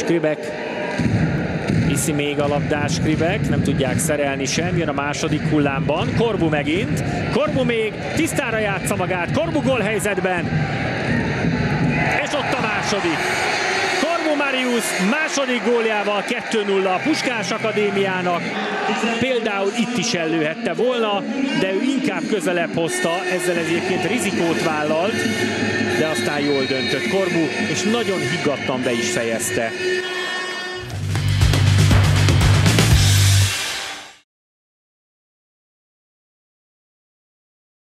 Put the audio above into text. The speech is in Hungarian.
Skribek viszi még a labdás, Skribek, nem tudják szerelni sem, jön a második hullámban, Corbu megint, Corbu még tisztára játsza magát, Corbu gólhelyzetben, és ott a második. Corbu Marius második góljával 2-0 a Puskás Akadémiának. Például itt is ellőhette volna, de ő inkább közelebb hozta, ezzel egyébként rizikót vállalt, de aztán jól döntött Corbu, és nagyon higgadtan be is fejezte.